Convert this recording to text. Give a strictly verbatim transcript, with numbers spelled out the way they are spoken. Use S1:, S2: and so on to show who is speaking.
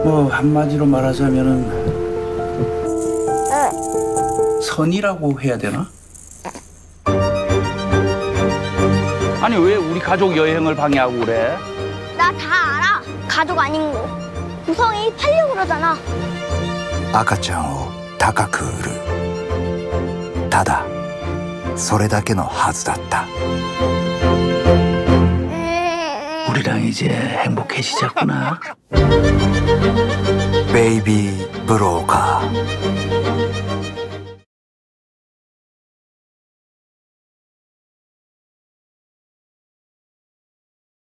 S1: 뭐 한마디로 말하자면은 선이라고 해야 되나? 아니 왜 우리 가족 여행을 방해하고 그래?
S2: 나 다 알아. 가족 아닌 거. 구성이 팔려고 그러잖아.
S3: 赤ちゃんを高く売る。ただそれだけのはずだった。
S1: 우리랑 이제 행복해지자꾸나.
S3: 베이비 브로커.